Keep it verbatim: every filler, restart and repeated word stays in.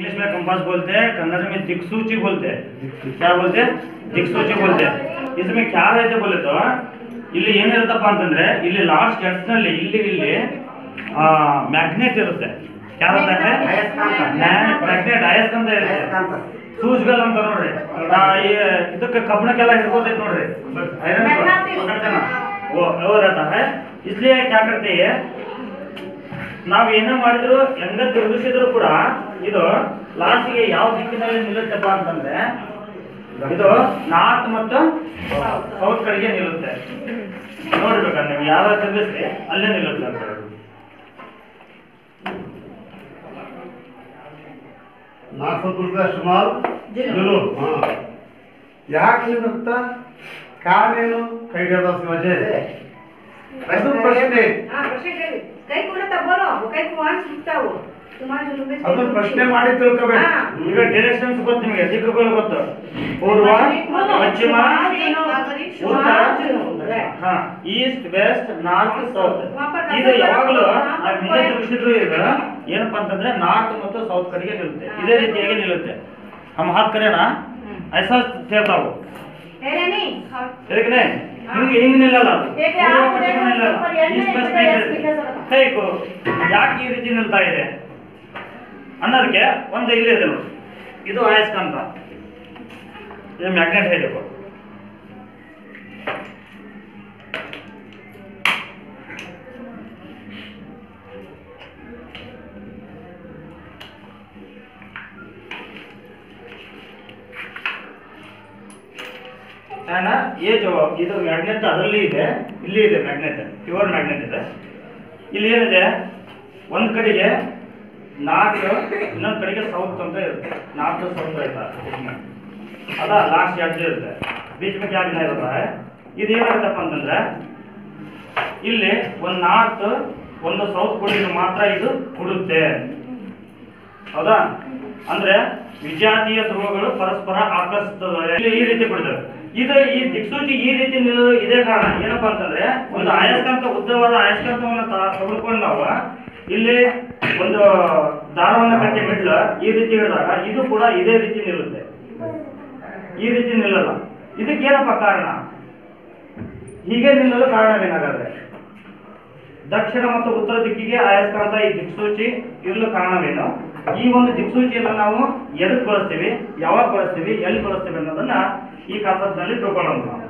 English में compass बोलते हैं, कन्नड़ में दिक्सूची बोलते हैं। क्या बोलते हैं? दिक्सूची बोलते हैं। इसमें क्या रहते बोले तो ಇಲ್ಲಿ ಏನಿರುತ್ತಪ್ಪ ಅಂತಂದ್ರೆ ಇಲ್ಲಿ ಲಾಸ್ಟ್ ಎಡ್ಸ್ ನಲ್ಲಿ ಇಲ್ಲಿ ಇಲ್ಲಿ ಮ್ಯಾಗ್ನೆಟ್ ಇರುತ್ತೆ. क्या होता है? ಮ್ಯಾಗ್ನೆಟ್ ಅಯಸ್ಕಾಂತ ಇರುತ್ತೆ. ಸೂಜ್ಗಳು ಅಂತ ನೋಡ್ರಿ, ಇದಕ್ಕೆ ಕಬ್ಬಣಕ್ಕೆಲ್ಲ ಹಿಡ್ಕೋತೈತೆ ನೋಡ್ರಿ, ಐರನ್ पकड़ते ना वो वो रहता है। इसलिए क्या करते हैं, ನಾವು ಏನೇ ಮಾಡಿದ್ರು ಹೆಂಗ ತಿರುಗಿಸಿದ್ರು ಕೂಡ ಇದು ಲಾಸ್ಟ್ಗೆ ಯಾವ ದಿಕ್ಕಿನಲ್ಲಿ ನಿಲ್ಲುತ್ತಪ್ಪ ಅಂತಂದ್ರೆ ಇದು ನಾರ್ತ್ ಮತ್ತು ಸೌತ್ ಕಡೆಗೆ ನಿಲ್ಲುತ್ತೆ. ನೋಡ್ಬೇಕಂದ್ರೆ ನೀವು ಯಾವ ತಿರುಗಿಸ್ರಿ ಅಲ್ಲೇ ನಿಲ್ಲುತ್ತೆ ಅಂತ ಹೇಳಿ. ಯಾಕೆ ನಿಲ್ಲುತ್ತಾ? ಕಾರಣ ಏನು? ಕೈ ವಜೆ ಅದು ಪ್ರಶ್ನೆ. ಅದನ್ನ ಪ್ರಶ್ನೆ ಮಾಡಿ ತಿಳ್ಕೋಬೇಕು. ಈಗ ಡೈರೆಕ್ಷನ್ಸ್ ಗೊತ್ತು ನಿಮಗೆ, ದಿಕ್ಕುಗಳು ಗೊತ್ತು, ಪೂರ್ವ, ಪಶ್ಚಿಮ, ಉತ್ತರ, ಹಾ, ಈಸ್ಟ್, ವೆಸ್ಟ್, ನಾರ್ತ್, ಸೌತ್. ಇದು ಯಾವಾಗಲೂ ನಾವು ಹಿಂದೆ ತಿರುಗಿಸಿದ್ರು ಈಗ ಏನಪ್ಪಾ ಅಂತಂದ್ರೆ ನಾರ್ತ್ ಮತ್ತು ಸೌತ್ ಕಡೆಗೆ ನಿಲ್ಲುತ್ತೆ, ಇದೇ ರೀತಿಯಾಗಿ ನಿಲ್ಲುತ್ತೆ. हम हाथ करें ना ऐसा ठेवता हो, ठीक है? ಹಿಂಗೆ ಹಿಂಗೆ ನಿಲ್ಲಲ್ಲ, ಹೇಗೋ ಯಾಕೆ ಈ ರೀತಿ ನಿಲ್ತಾ ಇದೆ ಅನ್ನೋದಕ್ಕೆ ಒಂದು ಇಲ್ಲಿದೆ ನೋಡಿ, ಇದು ಅಯಸ್ಕಾಂತ, ಇದು ಮ್ಯಾಗ್ನೆಟ್ ಹೇಳಬೇಕು. ये जो ಇದು ಮ್ಯಾಗ್ನೆಟ್ ಅದರಲ್ಲಿ ಇದೆ, ಇಲ್ಲಿ ಇದೆ ಮ್ಯಾಗ್ನೆಟ್, ಪ್ಯೂರ್ ಮ್ಯಾಗ್ನೆಟ್ ಇದೆ. ಇಲ್ಲಿ ಏನಿದೆ, ಒಂದು ಕಡೆಗೆ ನಾರ್ತ್, ಇನ್ನೊಂದು ಕಡೆಗೆ ಸೌತ್ ಅಂತ ಇರುತ್ತೆ. ನಾರ್ತ್ ಸೌತ್ ಆಯ್ತಾ, ಅದ ಲಾಸ್ಟ್ ಎಡ್ಜ್ ಇರುತ್ತೆ, ಬೀಚ್ में क्या बना रहता है. ಇದು ಏನಾಗುತ್ತಪ್ಪ ಅಂತಂದ್ರೆ ಇಲ್ಲಿ ಒಂದು ನಾರ್ತ್ ಒಂದು ಸೌತ್ ಕೊಡಿಗೆ ಮಾತ್ರ ಇದು ಕೊಡುತ್ತೆ, ಹೌದಾ? ಅಂದ್ರೆ ವಿಜಾತೀಯ ಧ್ರುವಗಳು ಪರಸ್ಪರ ಆಕರ್ಷಿಸ್ತವೆ, ಈ ರೀತಿ ಕೊಡ್ತವೆ. ಇದು ಈ ದಿಕ್ಸೂಚಿ ಈ ರೀತಿ ನಿಲ್ಲೋದು ಇದೇ ಕಾರಣ. ಏನಪ್ಪಾ ಅಂತಂದ್ರೆ ಒಂದು ಅಯಸ್ಕಾಂತ, ಉದ್ದವಾದ ಅಯಸ್ಕಾಂತವನ್ನು ತೆಗೆದುಕೊಂಡು ನಾವು ಇಲ್ಲಿ ಒಂದು ದಾರವನ್ನು ಕಟ್ಟಿ ಮಿಡ್ಲು ಈ ರೀತಿ ಹಿಡಿದಾಗ ಇದು ಕೂಡ ಇದೇ ರೀತಿ ನಿಲ್ಲುತ್ತೆ, ಈ ರೀತಿ ನಿಲ್ಲಲ್ಲ. ಇದಕ್ಕೆ ಏನಪ್ಪ ಕಾರಣ? ಹೀಗೆ ನಿಲ್ಲಲು ಕಾರಣವೇನಾಗತ್ತೆ? ದಕ್ಷಿಣ ಮತ್ತು ಉತ್ತರ ದಿಕ್ಕಿಗೆ ಅಯಸ್ಕಾಂತ ಈ ದಿಕ್ಸೂಚಿ ಇರಲು ಕಾರಣವೇನು? ಈ ಒಂದು ದಿಕ್ಸೂಚಿಯನ್ನು ನಾವು ಎದಕ್ಕೆ ಬಳಸ್ತೀವಿ, ಯಾವಾಗ ಬಳಸ್ತೀವಿ, ಎಲ್ಲಿ ಬಳಸ್ತೀವಿ ಅನ್ನೋದನ್ನ ಈ ಕಾನ್ಸೆಪ್ಟ್ ನಲ್ಲಿ ತಿಳ್ಕೊಳ್ಳೋಣ.